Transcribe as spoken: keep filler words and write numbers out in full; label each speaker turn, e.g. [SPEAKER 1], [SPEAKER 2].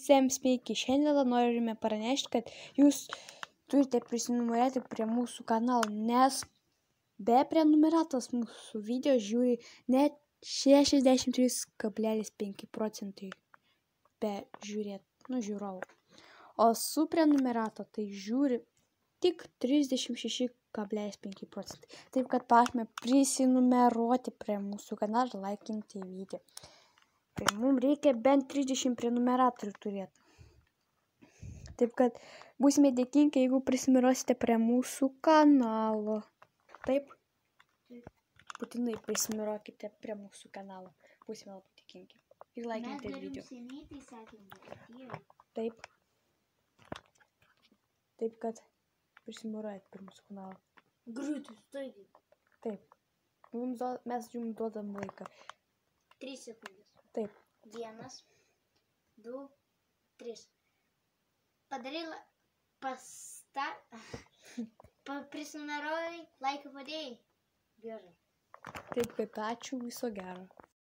[SPEAKER 1] visiems sveiki. Šiandien norime pranešti, kad jūs turite prisinumerėti prie mūsų kanalo, nes be prenumeratos mūsų video žiūri net šešiasdešimt trys kablelis penki procentai be žiūrėt, nu žiūrovų. O su prenumerata tai žiūri tik trisdešimt šeši kablelis penki procentai. Taip kad prašome prisinumeruoti prie mūsų kanalo ir laikinti video. Tai mums reikia bent trisdešimt prenumeratorių turėti. Taip kad būsime dėkingi, jeigu prisinumeruosite prie mūsų kanalo. Taip? Būtinai prisinumeruokite prie mūsų kanalo. Būsime labai dėkingi. Ir laikinti video. Taip. Taip kad prisinumeruojate prie mūsų kanalo.
[SPEAKER 2] Greitai, staigiai.
[SPEAKER 1] Taip. Mums, mes jums duodam laiką.
[SPEAKER 2] Trys sekundės.
[SPEAKER 1] Taip.
[SPEAKER 2] Vienas, du, trys. Padarai, pasta, prisinumeruoji, laiką padėjai. Gerai.
[SPEAKER 1] Taip kad ačiū, viso gero.